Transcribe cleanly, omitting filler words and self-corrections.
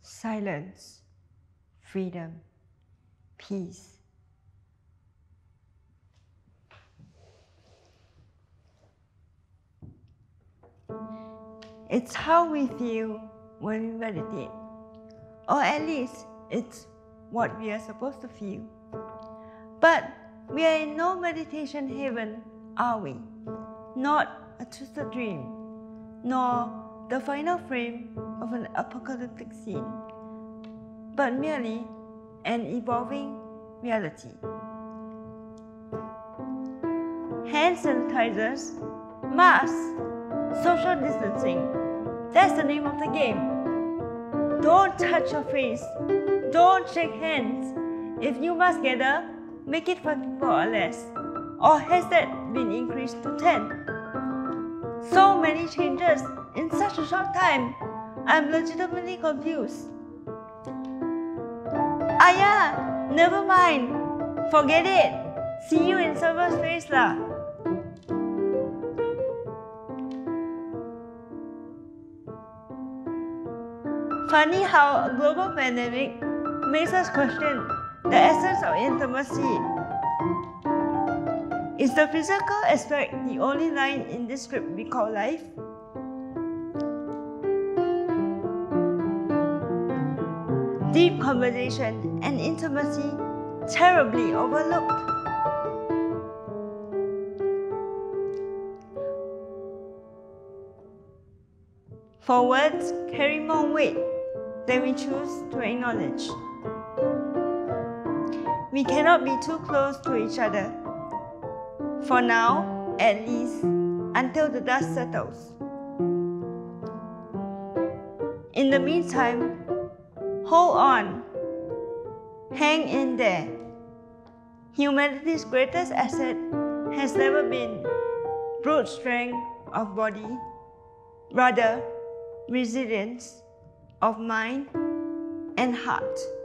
silence, freedom, peace. It's how we feel when we meditate, or at least it's what we are supposed to feel. But we are in no meditation haven, are we? Not a twisted dream, nor the final frame of an apocalyptic scene, but merely an evolving reality. Hand sanitizers, masks, social distancing, that's the name of the game. Don't touch your face, don't shake hands. If you must gather, make it 5 people or less. Or has that been increased to 10? So many changes in such a short time. I'm legitimately confused. Aiya, never mind. Forget it. See you in cyberspace lah. Funny how a global pandemic makes us question the essence of intimacy. Is the physical aspect the only line in this script we call life? Deep conversation and intimacy terribly overlooked. For words carry more weight than we choose to acknowledge. We cannot be too close to each other. For now, at least, until the dust settles. In the meantime, hold on. Hang in there. Humanity's greatest asset has never been brute strength of body, rather resilience of mind and heart.